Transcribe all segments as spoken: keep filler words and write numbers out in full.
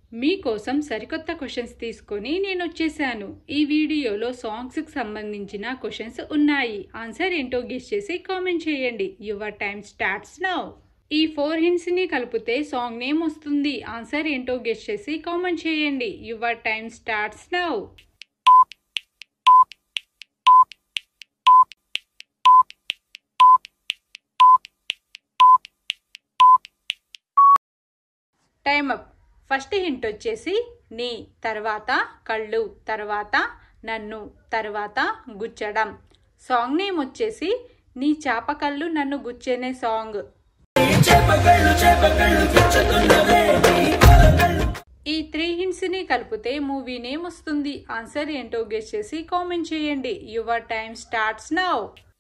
మీకోసం సరికొత్త క్వశ్చన్స్ తీసుకొని నేను వచ్చేసాను. ఈ వీడియోలో సాంగ్స్ కి సంబంధించిన క్వశ్చన్స్ ఉన్నాయి. ఆన్సర్ ఏంటో గెస్ చేసి కామెంట్ చేయండి. Your time starts now. ఈ ఫోర్ హింట్స్ ని కలిపితే సాంగ్ నేమ్ వస్తుంది. ఆన్సర్ ఏంటో గెస్ చేసి కామెంట్ చేయండి. Your time starts now. Time up. First hint వచ్చేసి నీ, తర్వాత కళ్ళు, తర్వాత నన్ను, తర్వాత గుచ్చడం. సాంగ్ నేమ్ వచ్చేసి నీ చాప కళ్ళు నన్ను గుచ్చేనే సాంగ్. ఈ త్రీ హింట్స్ ని కలిపితే మూవీ నేమ్ వస్తుంది. ఆన్సర్ ఏంటో గెస్ చేసి కామెంట్ చేయండి. Your time starts now.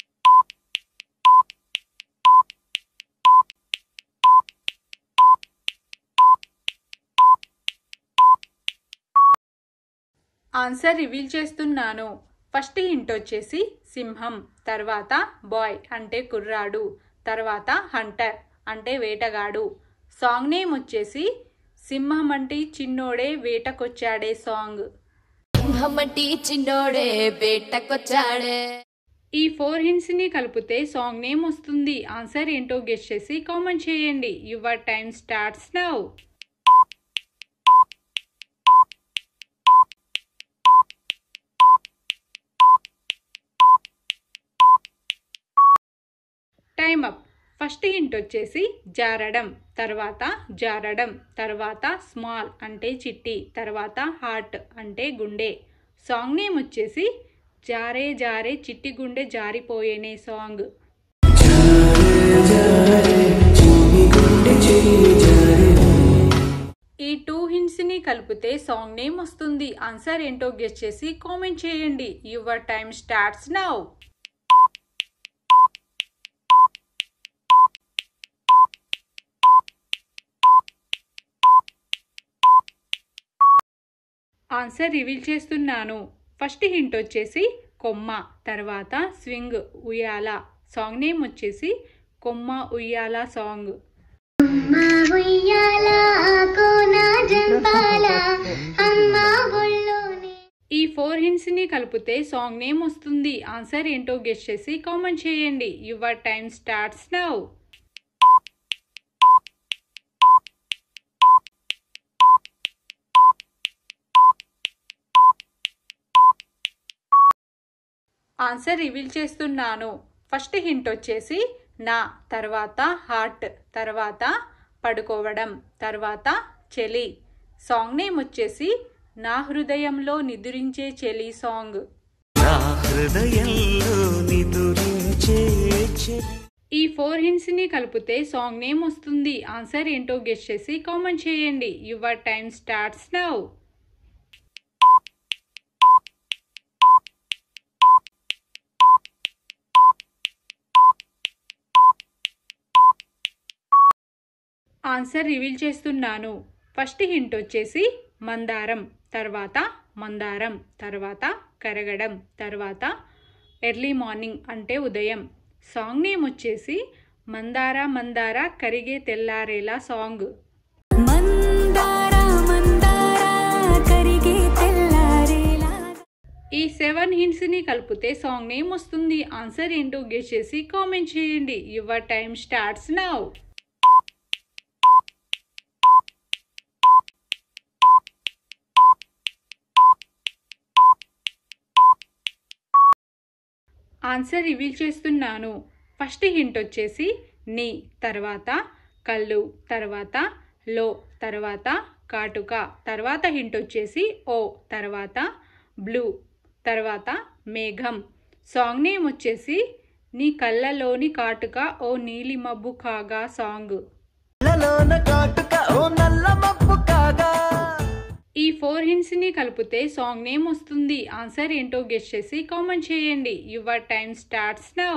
Answer reveal చేస్తున్నాను. ఫస్ట్ హింట్ వచ్చేసి సింహం, తర్వాత బాయ్ అంటే కుర్రాడు, తర్వాత హంటర్ అంటే వేటగాడు. సాంగ్ నేమ్ వచ్చేసి సింహం అంటే చిన్నోడే వేటకొచ్చాడే సాంగ్. ఈ ఫోర్ హింట్స్ ని కలిపితే సాంగ్ నేమ్ వస్తుంది. ఆన్సర్ ఏంటో గెస్ చేసి కామెంట్ చేయండి. Your time starts now. Time up. First hint వచ్చేసి జారడం, తర్వాత జారడం, తర్వాత స్మాల్ అంటే చిట్టి, తర్వాత హార్ట్ అంటే గుండె. సాంగ్ నేమ్ వచ్చేసి జారే జారే చిట్టి గుండె జారిపోయేనే సాంగ్. ఈ టూ హింట్స్ ని కలిపితే సాంగ్ నేమ్ వస్తుంది. ఆన్సర్ ఏంటో గెస్ చేసి కామెంట్ చేయండి. Your time starts now. Answer reveal చేస్తున్నాను. ఫస్ట్ హింట్ వచ్చేసి కొమ్మ, తర్వాత స్వింగ్ ఉయ్యాల. సాంగ్ నేమ్ వచ్చేసి కొమ్మ ఉయ్యాల సాంగ్. ఈ ఫోర్ హింట్స్ ని కలిపితే సాంగ్ నేమ్ వస్తుంది. ఆన్సర్ ఏంటో గెస్ చేసి కామెంట్ చేయండి. Your time starts now. Answer reveal చేస్తున్నాను. ఫస్ట్ హింట్ వచ్చేసి నా, తర్వాత హార్ట్, తర్వాత పడుకోవడం, తర్వాత చెలి. సాంగ్ నేమ్ వచ్చేసి నా హృదయంలో నిదురించే చెలి సాంగ్. ఈ ఫోర్ హింట్స్ ని కలిపితే సాంగ్ నేమ్ వస్తుంది. ఆన్సర్ ఏంటో గెస్ చేసి కామెంట్ చేయండి. Your time starts now. Answer reveal చేస్తున్నాను. ఫస్ట్ హింట్ వచ్చేసి మందారం, తర్వాత మందారం, తర్వాత కరగడం, తర్వాత ఎర్లీ మార్నింగ్ అంటే ఉదయం. సాంగ్ నేమ్ వచ్చేసి మందార మందార కరిగే తెల్లారేలా సాంగ్. ఈ సెవెన్ హింట్స్ ని కలిపితే సాంగ్ నేమ్ వస్తుంది. ఆన్సర్ ఏంటో గెస్ చేసి కామెంట్ చేయండి. Your time starts now. Answer reveal చేస్తున్నాను. ఫస్ట్ హింట్ వచ్చేసి నీ, తర్వాత కళ్ళు, తర్వాత లో, తర్వాత కాటుక. తర్వాత హింట్ వచ్చేసి ఓ, తర్వాత బ్లూ, తర్వాత మేఘం. సాంగ్ నేమ్ వచ్చేసి నీ కళ్ళలోని కాటుక ఓ నీలి మబ్బు కాగా సాంగ్. ఈ ఫోర్ హింట్స్ ని కలిపితే సాంగ్ నేమ్ వస్తుంది. ఆన్సర్ ఏంటో గెస్ చేసి కామెంట్ చేయండి. Your time starts now.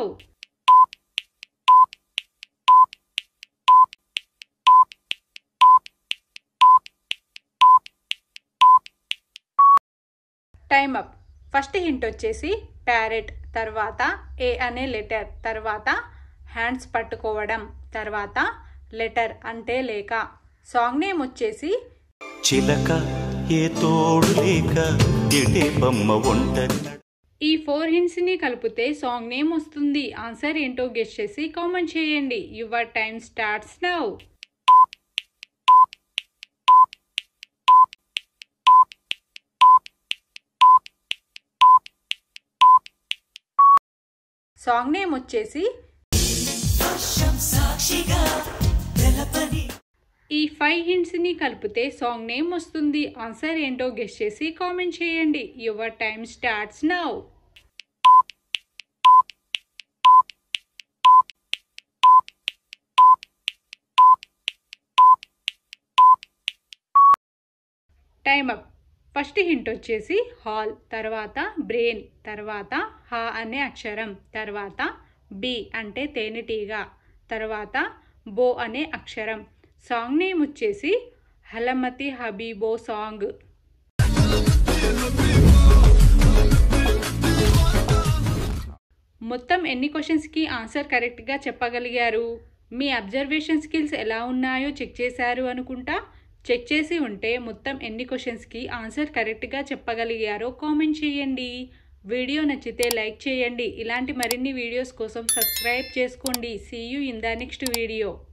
Time up. First hint వచ్చేసి ప్యారెట్, తర్వాత ఏ అనే లెటర్, తర్వాత హ్యాండ్స్ పట్టుకోవడం, తర్వాత లెటర్ అంటే లేక. సాంగ్ నేమ్ వచ్చేసి చిలక ఏ తోడు లేక ఎటే బొమ్మ ఒంటరి. ఈ ఫోర్ హింట్స్ని కలిపితే సాంగ్ నేమ్ వస్తుంది. ఆన్సర్ ఏంటో గెస్ చేసి కామెంట్ చేయండి. Your time starts now. Song name వచ్చేసి ఈ ఫైవ్ హింట్స్ని కలిపితే సాంగ్ నేమ్ వస్తుంది. ఆన్సర్ ఏంటో గెస్ చేసి కామెంట్ చేయండి. Your time starts now. Time up. First hint వచ్చేసి హాల్, తర్వాత బ్రెయిన్, తర్వాత హా అనే అక్షరం, తర్వాత బి అంటే తేనెటీగ, తర్వాత బో అనే అక్షరం. సాంగ్ నేమ్ వచ్చేసి హలమతి హబీబో సాంగ్. మొత్తం ఎన్ని క్వశ్చన్స్కి ఆన్సర్ కరెక్ట్గా చెప్పగలిగారు? మీ అబ్జర్వేషన్ స్కిల్స్ ఎలా ఉన్నాయో చెక్ చేశారు అనుకుంటా. చెక్ చేసి ఉంటే మొత్తం ఎన్ని క్వశ్చన్స్కి ఆన్సర్ కరెక్ట్గా చెప్పగలిగారో కామెంట్ చేయండి. వీడియో నచ్చితే లైక్ చేయండి. ఇలాంటి మరిన్ని వీడియోస్ కోసం సబ్స్క్రైబ్ చేసుకోండి. See you in the next video.